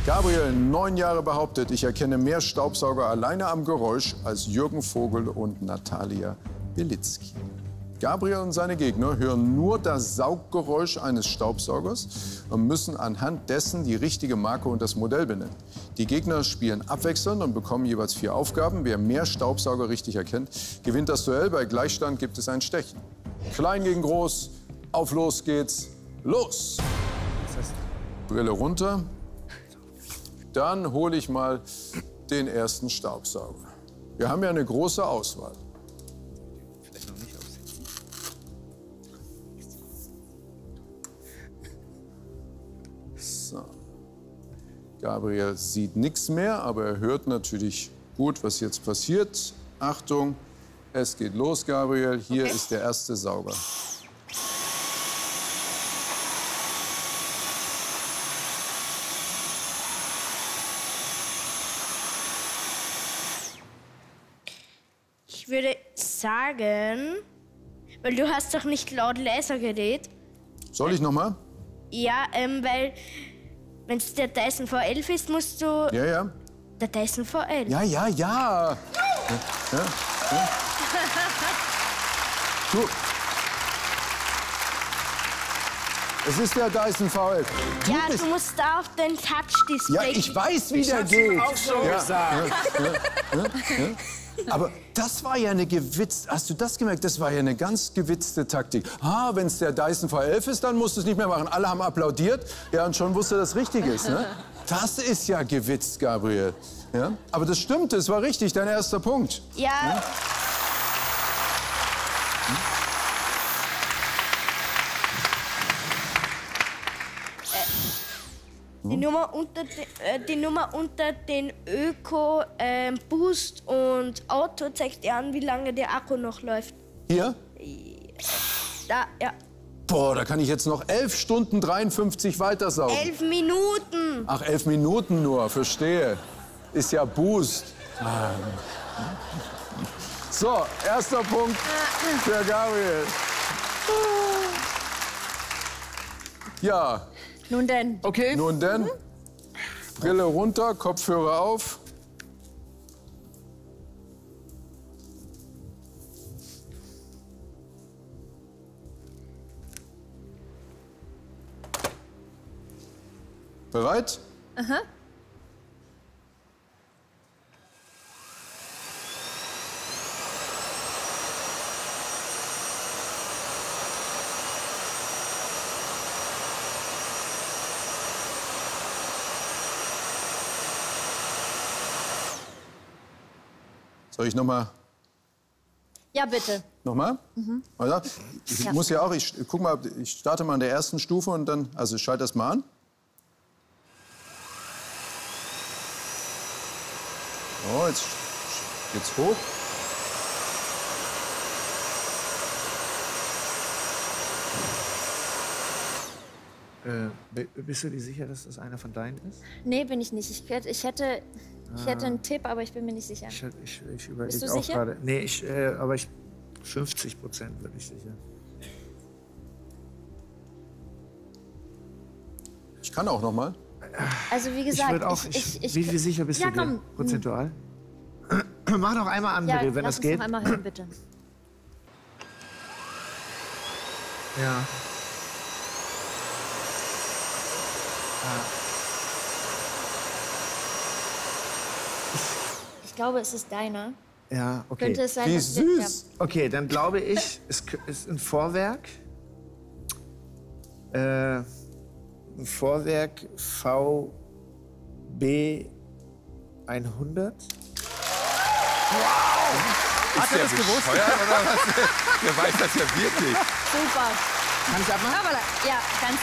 Gabriel, 9 Jahre, behauptet, ich erkenne mehr Staubsauger alleine am Geräusch als Jürgen Vogel und Natalia Belitzky. Gabriel und seine Gegner hören nur das Sauggeräusch eines Staubsaugers und müssen anhand dessen die richtige Marke und das Modell benennen. Die Gegner spielen abwechselnd und bekommen jeweils 4 Aufgaben. Wer mehr Staubsauger richtig erkennt, gewinnt das Duell. Bei Gleichstand gibt es ein Stechen. Klein gegen groß, auf los geht's, los! Brille runter. Dann hole ich mal den ersten Staubsauger. Wir haben ja eine große Auswahl. Vielleicht noch nicht aufsetzen. So. Gabriel sieht nichts mehr, aber er hört natürlich gut, was jetzt passiert. Achtung, es geht los, Gabriel. Hier ist der erste Sauger. Ich würde sagen, weil du hast doch nicht laut leiser geredet. Soll ich noch mal? Ja, weil wenn es der Dyson V11 ist, musst du... Ja, ja. Der Dyson V11. Ja, ja, ja. Ja. Du. Es ist der Dyson V11. Ja, du musst da auf den Touch-Display. Ja, ich weiß, wie der geht. Auch schon gesagt. Ja. Aber das war ja eine gewitzte, hast du das gemerkt? Das war ja eine ganz gewitzte Taktik. Ah, wenn es der Dyson V11 ist, dann musst du es nicht mehr machen. Alle haben applaudiert, ja, und schon wusste, dass es richtig ist. Ne? Das ist ja gewitzt, Gabriel. Ja? Aber das stimmt, es war richtig, dein erster Punkt. Ja. Die Nummer unter den Öko, Boost und Auto zeigt dir an, wie lange der Akku noch läuft. Hier? Da, ja. Boah, da kann ich jetzt noch 11 Stunden 53 weitersaugen. 11 Minuten. Ach, 11 Minuten nur, verstehe. Ist ja Boost. So, erster Punkt für Gabriel. Ja. Nun denn. Okay. Nun denn, Brille runter, Kopfhörer auf. Bereit? Aha. Soll ich noch mal? Ja, bitte. Nochmal? Also, ich muss ja auch, guck mal, ich starte mal an der ersten Stufe und dann, also ich schalte das mal an. So, jetzt geht's hoch. Bist du dir sicher, dass das einer von deinen ist? Nee, bin ich nicht. Ich hätte einen Tipp, aber ich bin mir nicht sicher. Ich Bist überlege du auch sicher? gerade. Nee, aber 50% bin ich sicher. Ich kann auch noch mal. Also wie Ich gesagt, würde auch. Wie sicher bist ja, du dir komm. prozentual? Mach noch einmal an, Ja, Miri, wenn lass das uns geht. noch einmal hören, bitte. Ja. Ich glaube, es ist deiner. Ja, okay. Könnte es sein, Wie dass süß. Okay, dann glaube ich, es ist ein Vorwerk. Ein Vorwerk VB 100. Hat er das gewusst? Oder was? Der weiß das ja wirklich. Super. Kann ich abmachen? Aber ja, kannst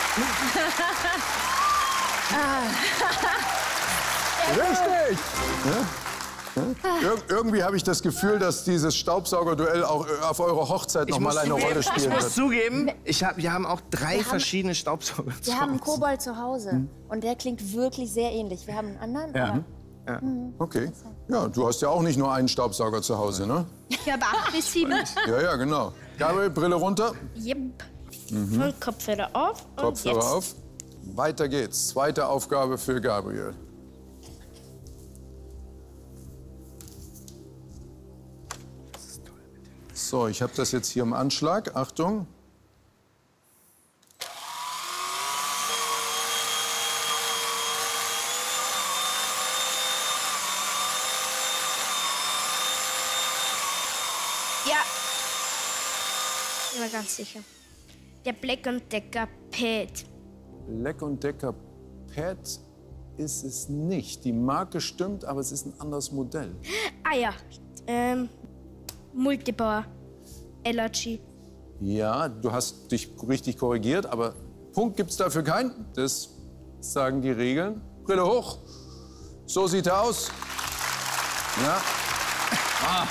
du. Richtig! Ja? Irgendwie habe ich das Gefühl, dass dieses Staubsaugerduell auch auf eurer Hochzeit noch mal eine Rolle Ich spielen muss wird. zugeben, wir haben auch 3 verschiedene Staubsauger zu Wir haben einen Hause. Kobold zu Hause und der klingt wirklich sehr ähnlich. Wir haben einen anderen, aber Okay. Ja, du hast ja auch nicht nur einen Staubsauger zu Hause, ne? Ich habe 8 bis 7. Ja, ja, genau. Gabriel, Brille runter, Yep. Und Kopfhörer auf. Und Kopfhörer jetzt. auf. Weiter geht's. Zweite Aufgabe für Gabriel. So, ich habe das jetzt hier im Anschlag. Achtung. Ja. Ich war ganz sicher. Der Black & Decker Pad. Black & Decker Pad ist es nicht. Die Marke stimmt, aber es ist ein anderes Modell. Ah ja. Multibauer. LRG. Ja, du hast dich richtig korrigiert, aber Punkt gibt's dafür keinen. Das sagen die Regeln. Brille hoch. So sieht er aus. Ja. Ah.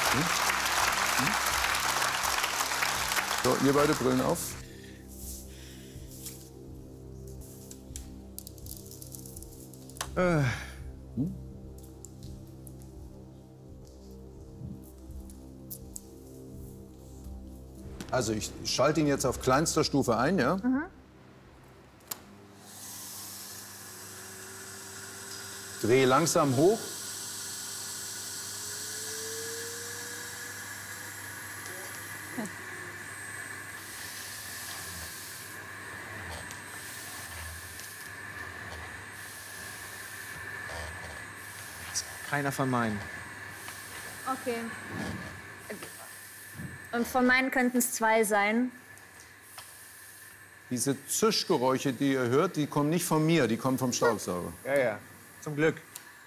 So, ihr beide Brillen auf. Also ich schalte ihn jetzt auf kleinster Stufe ein, ja? Dreh langsam hoch. Keiner von meinen. Okay. Und von meinen könnten es 2 sein. Diese Zischgeräusche, die ihr hört, die kommen nicht von mir, die kommen vom Staubsauger. Ja, ja. Zum Glück.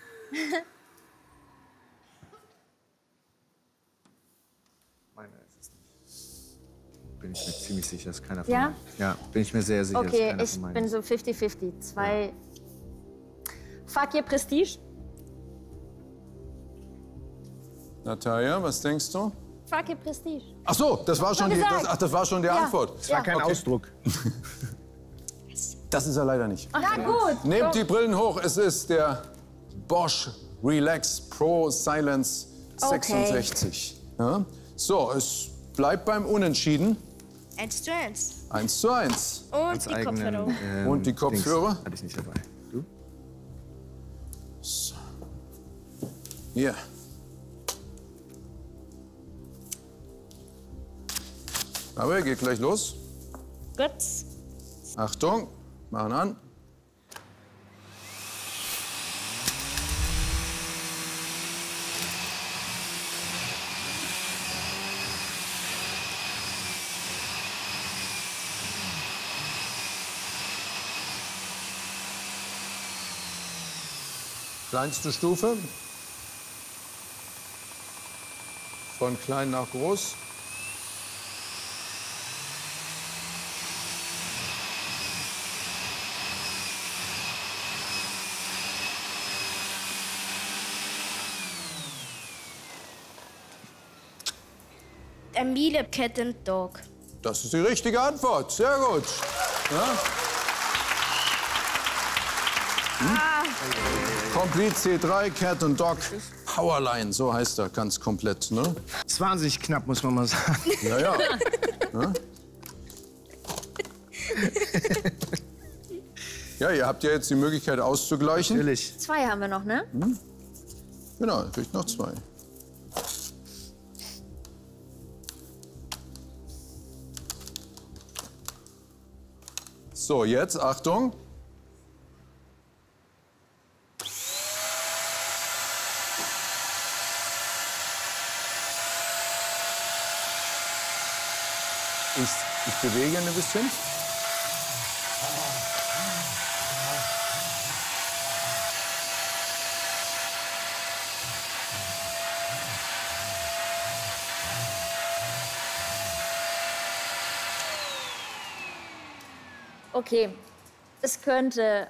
Meiner ist es nicht. Bin ich mir ziemlich sicher, dass keiner von Ja? meinen. Ja, bin ich mir sehr sicher, dass Okay, keiner ich von meinen. bin so 50-50. 2. Fuck ihr Prestige? Natalia, was denkst du? Fuck ihr Prestige. Ach so, das war schon die, gesagt. das war schon die Antwort. Das war kein Ausdruck. Das ist er leider nicht. Ja, gut. Nehmt die Brillen hoch, es ist der Bosch Relax Pro Silence 66. Ja? So, es bleibt beim Unentschieden. 1:1. 1:1. Und die Kopfhörer. Und die Kopfhörer? Hatte ich nicht dabei. Du? So. Hier. Aber geht gleich los. Gut. Achtung, machen an. Kleinste Stufe. Von klein nach groß. Der Miele Cat and Dog. Das ist die richtige Antwort. Sehr gut. Ja? Complete C3, Cat and Dog, Powerline, so heißt er ganz komplett. Ne? Das ist wahnsinnig knapp, muss man mal sagen. Ja, ja. Ja? Ja, ihr habt ja jetzt die Möglichkeit auszugleichen. Natürlich. 2 haben wir noch, ne? Genau, ihr kriegt noch 2. So, jetzt Achtung. Ich bewege ein bisschen. Okay. Es könnte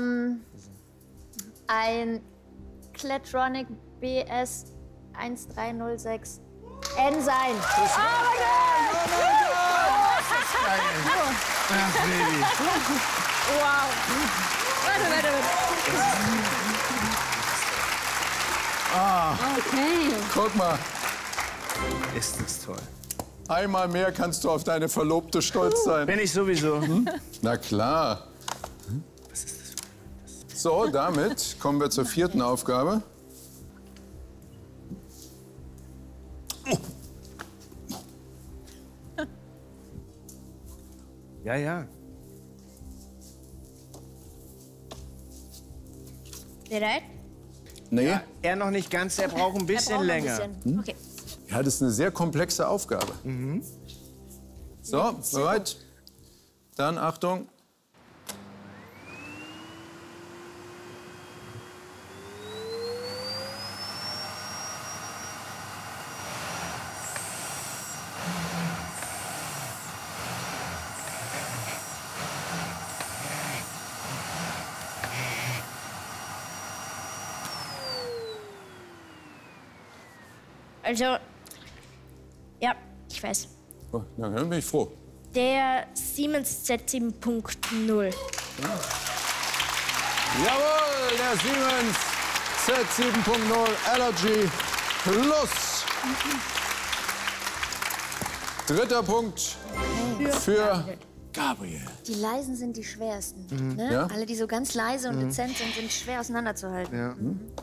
ein Kletronic BS 1306 N sein. Ach, Baby. Wow. Warte. Okay. Guck mal, Ist das toll. einmal mehr kannst du auf deine Verlobte stolz sein. Bin ich sowieso. Na klar. So, damit kommen wir zur 4. Aufgabe. Ja, ja. Bereit? Nee? Er noch nicht ganz, er braucht ein bisschen Braucht noch ein länger. bisschen. Okay. Ja, das ist eine sehr komplexe Aufgabe. So, bereit? Dann Achtung. Also, ja, ich weiß. Oh, na, dann bin ich froh. Der Siemens Z7.0. Jawohl, der Siemens Z7.0 Allergy Plus. 3. Punkt für Gabriel. Die leisen sind die schwersten. Ne? Ja. Alle, die so ganz leise und dezent sind, sind schwer auseinanderzuhalten. Ja.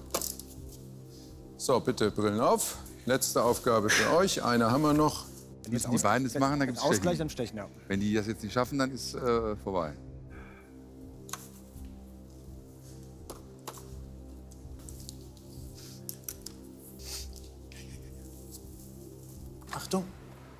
So, bitte Brillen auf. Letzte Aufgabe für euch. Eine haben wir noch. Müssen die beiden das machen, dann gibt es Ausgleich Stechen. am Stechen, ja. Wenn die das jetzt nicht schaffen, dann ist vorbei. Achtung.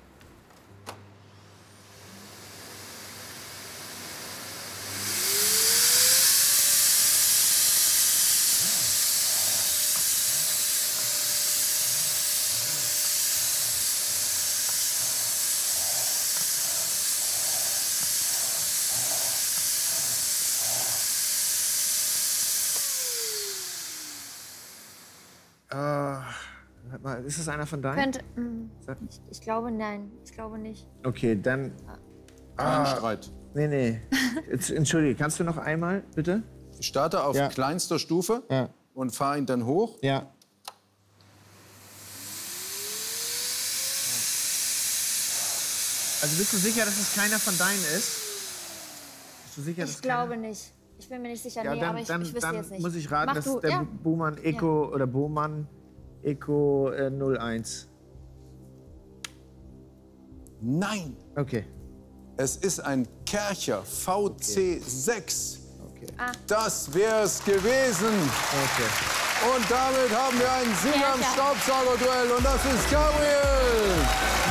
Warte mal, ist das einer von deinen? Könnte, ich glaube, nein. Ich glaube nicht. Okay, dann. Kein Streit. Nee. Jetzt, entschuldige, kannst du noch einmal, bitte? Ich starte auf Ja. kleinster Stufe Ja. und fahre ihn dann hoch. Ja. Also bist du sicher, dass es keiner von deinen ist? Bist du sicher, dass Ich glaube nicht. Ich bin mir nicht sicher. Ja, Nee, dann, aber ich dann, wüsste dann jetzt nicht. muss ich raten, Mach dass du, der ja. Bohmann Eco oder Bohmann Eco 01. Nein, Okay. es ist ein Kärcher VC6. Okay. Das wär's gewesen. Okay. Und damit haben wir einen Sieger im Kärcher. Staubsaugerduell und das ist Gabriel.